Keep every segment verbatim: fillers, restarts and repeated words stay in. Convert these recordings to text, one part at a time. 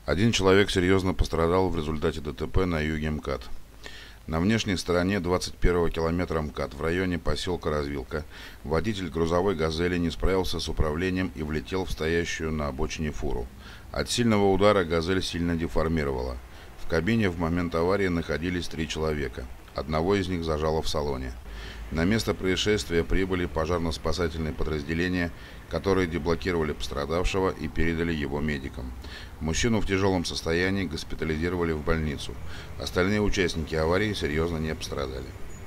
Один человек серьезно пострадал в результате ДТП на юге МКАД. На внешней стороне двадцать первого километра МКАД в районе поселка Развилка водитель грузовой «Газели» не справился с управлением и влетел в стоящую на обочине фуру. От сильного удара «Газель» сильно деформировала. В кабине в момент аварии находились три человека. Одного из них зажало в салоне. На место происшествия прибыли пожарно-спасательные подразделения, которые деблокировали пострадавшего и передали его медикам. Мужчину в тяжелом состоянии госпитализировали в больницу. Остальные участники аварии серьезно не пострадали.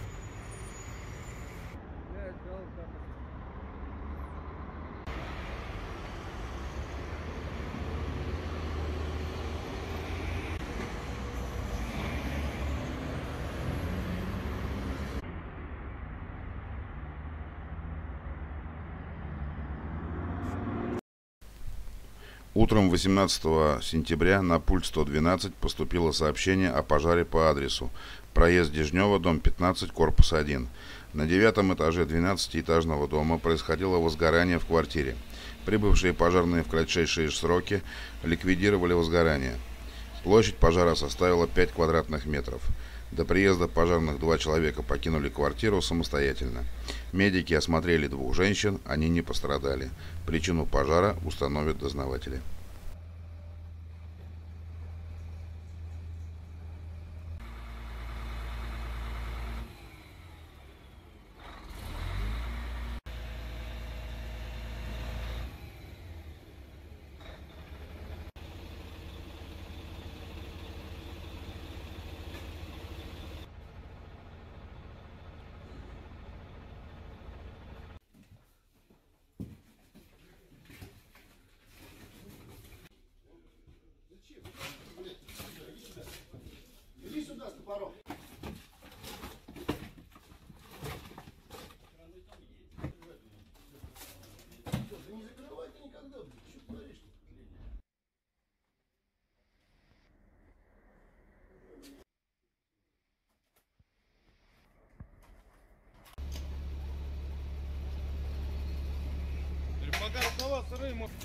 Утром восемнадцатого сентября на пульт сто двенадцать поступило сообщение о пожаре по адресу: проезд Дежнева, дом пятнадцать, корпус один. На девятом этаже двенадцатиэтажного дома происходило возгорание в квартире. Прибывшие пожарные в кратчайшие сроки ликвидировали возгорание. Площадь пожара составила пять квадратных метров. До приезда пожарных два человека покинули квартиру самостоятельно. Медики осмотрели двух женщин, они не пострадали. Причину пожара установят дознаватели. Иди сюда с топором. Да не закрывай ты никогда, блин. Что творишь-то? Пока рукава сырые, может...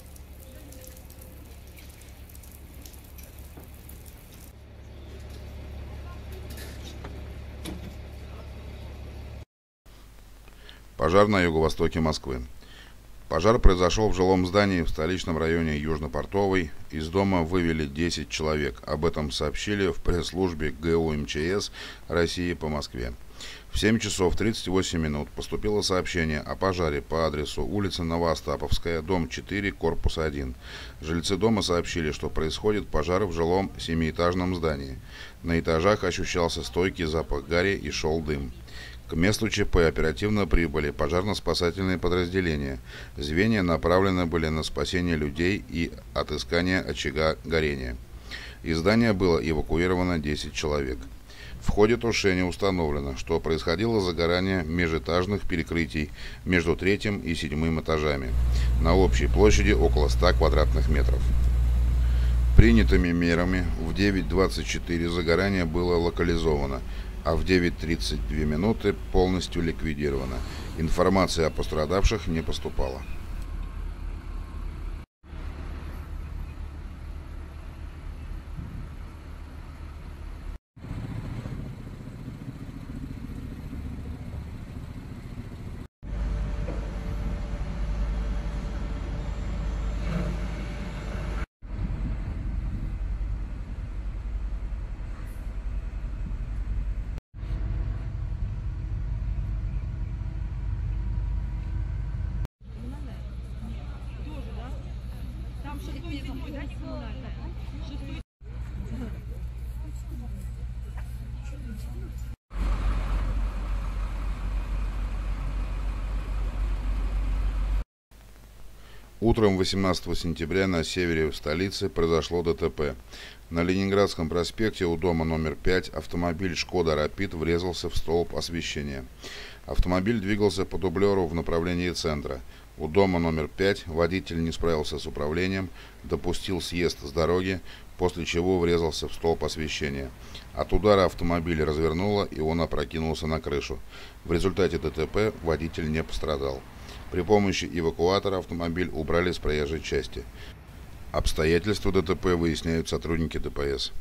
Пожар на юго-востоке Москвы. Пожар произошел в жилом здании в столичном районе Южно-Портовой. Из дома вывели десять человек. Об этом сообщили в пресс-службе ГУ МЧС России по Москве. В семь часов тридцать восемь минут поступило сообщение о пожаре по адресу улица Новоостаповская, дом четыре, корпус один. Жильцы дома сообщили, что происходит пожар в жилом семиэтажном здании. На этажах ощущался стойкий запах гари и шел дым. К месту ЧП оперативно прибыли пожарно-спасательные подразделения. Звенья направлены были на спасение людей и отыскание очага горения. Из здания было эвакуировано десять человек. В ходе тушения установлено, что происходило загорание межэтажных перекрытий между третьим и седьмым этажами на общей площади около ста квадратных метров. Принятыми мерами в девять двадцать четыре загорание было локализовано, а в девять тридцать две минуты полностью ликвидировано. Информация о пострадавших не поступала. Утром восемнадцатого сентября на севере столицы произошло ДТП. На Ленинградском проспекте у дома номер пять автомобиль «Шкода Рапид» врезался в столб освещения. Автомобиль двигался по дублеру в направлении центра. У дома номер пять водитель не справился с управлением, допустил съезд с дороги, после чего врезался в столб освещения. От удара автомобиль развернуло, и он опрокинулся на крышу. В результате ДТП водитель не пострадал. При помощи эвакуатора автомобиль убрали с проезжей части. Обстоятельства ДТП выясняют сотрудники ДПС.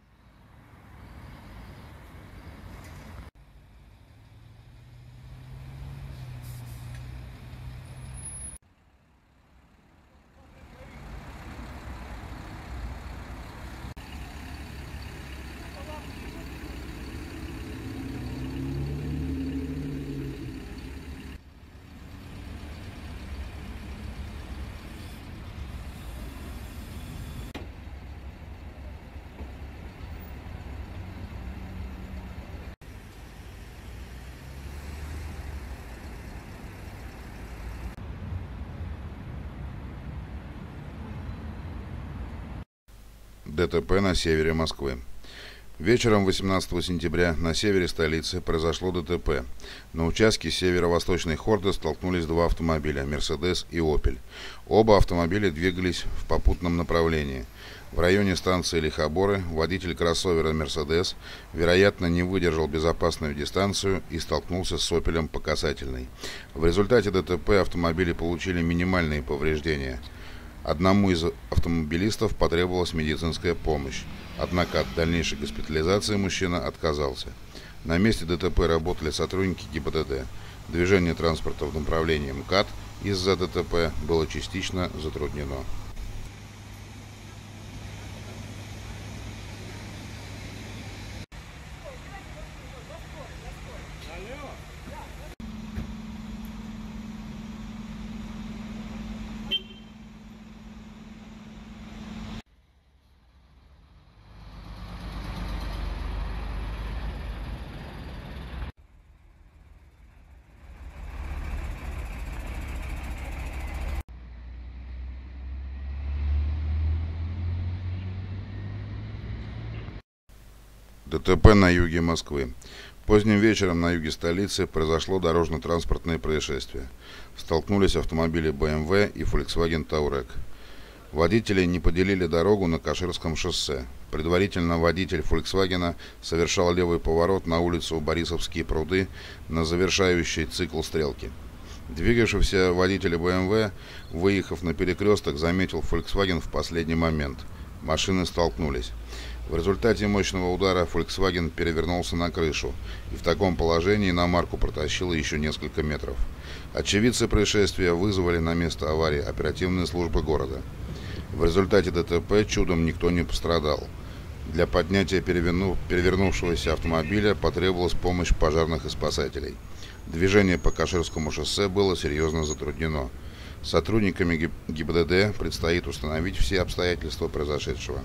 ДТП на севере Москвы. Вечером восемнадцатого сентября на севере столицы произошло ДТП. На участке северо-восточной Хорды столкнулись два автомобиля «Мерседес» и «Опель». Оба автомобиля двигались в попутном направлении. В районе станции Лихоборы водитель кроссовера «Мерседес», вероятно, не выдержал безопасную дистанцию и столкнулся с «Опелем» по касательной. В результате ДТП автомобили получили минимальные повреждения. Одному из автомобилистов потребовалась медицинская помощь, однако от дальнейшей госпитализации мужчина отказался. На месте ДТП работали сотрудники ГИБДД. Движение транспорта в направлении МКАД из-за ДТП было частично затруднено. ДТП на юге Москвы. Поздним вечером на юге столицы произошло дорожно-транспортное происшествие. Столкнулись автомобили бэ эм вэ и Volkswagen Touareg. Водители не поделили дорогу на Каширском шоссе. Предварительно водитель Volkswagen совершал левый поворот на улицу Борисовские пруды на завершающий цикл стрелки. Двигавшийся водитель бэ эм вэ, выехав на перекресток, заметил Volkswagen в последний момент. Машины столкнулись. В результате мощного удара Volkswagen перевернулся на крышу, и в таком положении иномарку протащило еще несколько метров. Очевидцы происшествия вызвали на место аварии оперативные службы города. В результате ДТП чудом никто не пострадал. Для поднятия переверну... перевернувшегося автомобиля потребовалась помощь пожарных и спасателей. Движение по Каширскому шоссе было серьезно затруднено. Сотрудниками ГИБДД предстоит установить все обстоятельства произошедшего.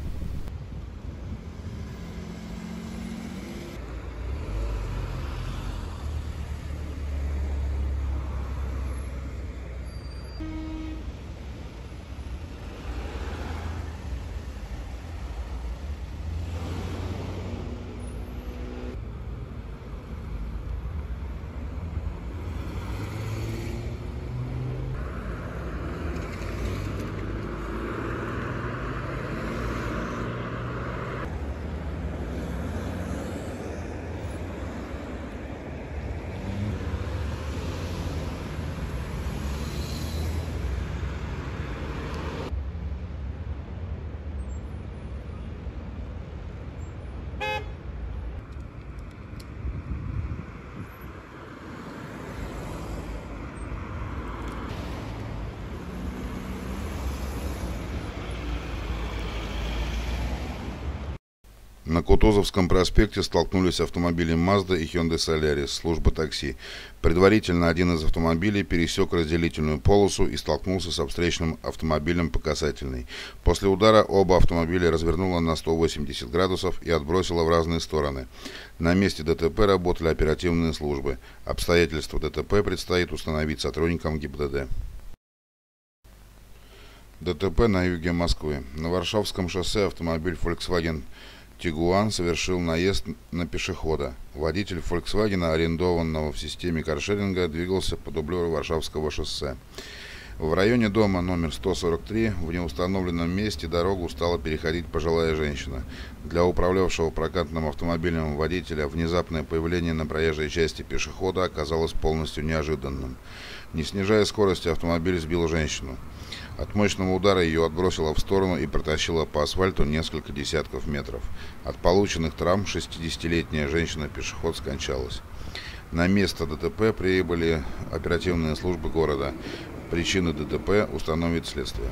На Кутузовском проспекте столкнулись автомобили Mazda и Hyundai Solaris, служба такси. Предварительно один из автомобилей пересек разделительную полосу и столкнулся со встречным автомобилем по касательной. После удара оба автомобиля развернуло на сто восемьдесят градусов и отбросило в разные стороны. На месте ДТП работали оперативные службы. Обстоятельства ДТП предстоит установить сотрудникам ГИБДД. ДТП на юге Москвы. На Варшавском шоссе автомобиль Volkswagen Тигуан совершил наезд на пешехода. Водитель Volkswagen, арендованного в системе каршеринга, двигался по дублеру Варшавского шоссе. В районе дома номер сто сорок три в неустановленном месте дорогу стала переходить пожилая женщина. Для управлявшего прокатным автомобилем водителя внезапное появление на проезжей части пешехода оказалось полностью неожиданным. Не снижая скорости, автомобиль сбил женщину. От мощного удара ее отбросило в сторону и протащило по асфальту несколько десятков метров. От полученных травм шестидесятилетняя женщина-пешеход скончалась. На место ДТП прибыли оперативные службы города. Причины ДТП установит следствие.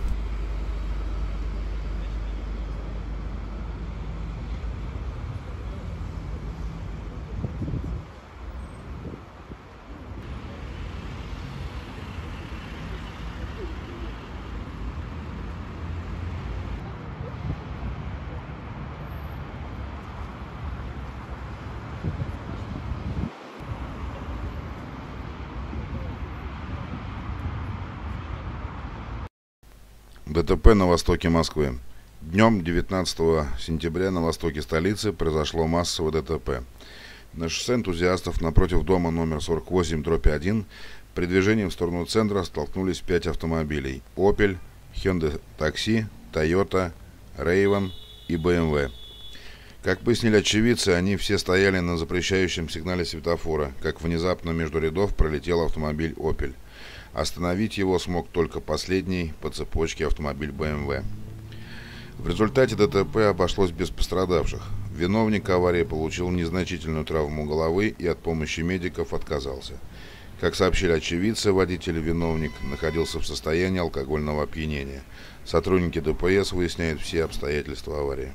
ДТП на востоке Москвы. Днем девятнадцатого сентября на востоке столицы произошло массовое ДТП. На шоссе Энтузиастов напротив дома номер сорок восемь дробь один при движении в сторону центра столкнулись пять автомобилей: Opel, Hyundai Taxi, Toyota, Raven и бэ эм вэ. Как пояснили очевидцы, они все стояли на запрещающем сигнале светофора, как внезапно между рядов пролетел автомобиль Opel. Остановить его смог только последний по цепочке автомобиль бэ эм вэ. В результате ДТП обошлось без пострадавших. Виновник аварии получил незначительную травму головы и от помощи медиков отказался. Как сообщили очевидцы, водитель-виновник находился в состоянии алкогольного опьянения. Сотрудники дэ пэ эс выясняют все обстоятельства аварии.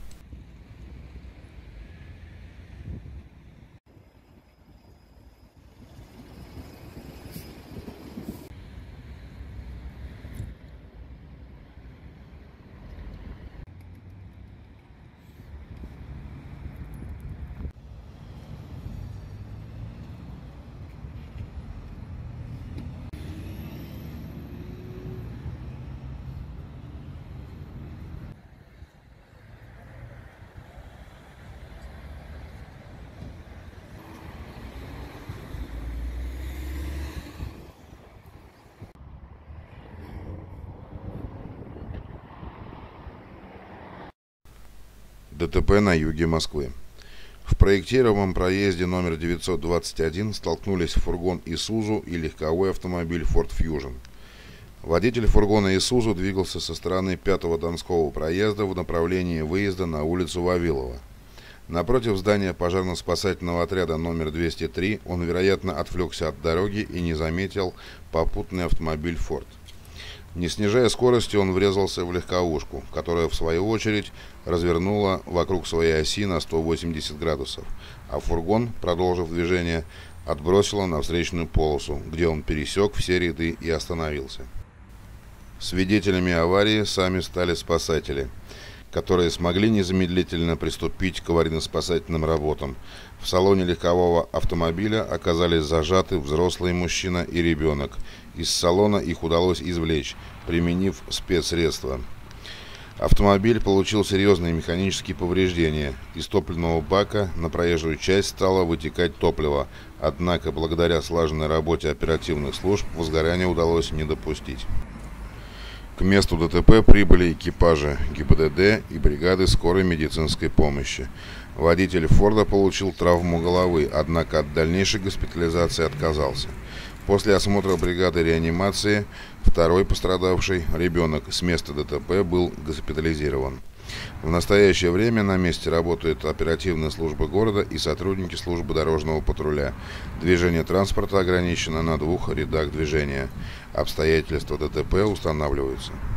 ДТП на юге Москвы. В проектируемом проезде номер девятьсот двадцать один столкнулись фургон Isuzu и легковой автомобиль Ford Fusion. Водитель фургона Isuzu двигался со стороны пятого Донского проезда в направлении выезда на улицу Вавилова. Напротив здания пожарно-спасательного отряда номер двести три он, вероятно, отвлекся от дороги и не заметил попутный автомобиль Ford. Не снижая скорости, он врезался в легковушку, которая, в свою очередь, развернула вокруг своей оси на сто восемьдесят градусов, а фургон, продолжив движение, отбросило на встречную полосу, где он пересек все ряды и остановился. Свидетелями аварии сами стали спасатели, которые смогли незамедлительно приступить к аварийно-спасательным работам. В салоне легкового автомобиля оказались зажаты взрослый мужчина и ребенок. Из салона их удалось извлечь, применив спецсредства. Автомобиль получил серьезные механические повреждения. Из топливного бака на проезжую часть стало вытекать топливо, однако благодаря слаженной работе оперативных служб возгорания удалось не допустить. К месту ДТП прибыли экипажи гэ и бэ дэ дэ и бригады скорой медицинской помощи. Водитель Форда получил травму головы, однако от дальнейшей госпитализации отказался. После осмотра бригады реанимации второй пострадавший, ребенок, с места ДТП был госпитализирован. В настоящее время на месте работают оперативные службы города и сотрудники службы дорожного патруля. Движение транспорта ограничено на двух рядах движения. Обстоятельства ДТП устанавливаются.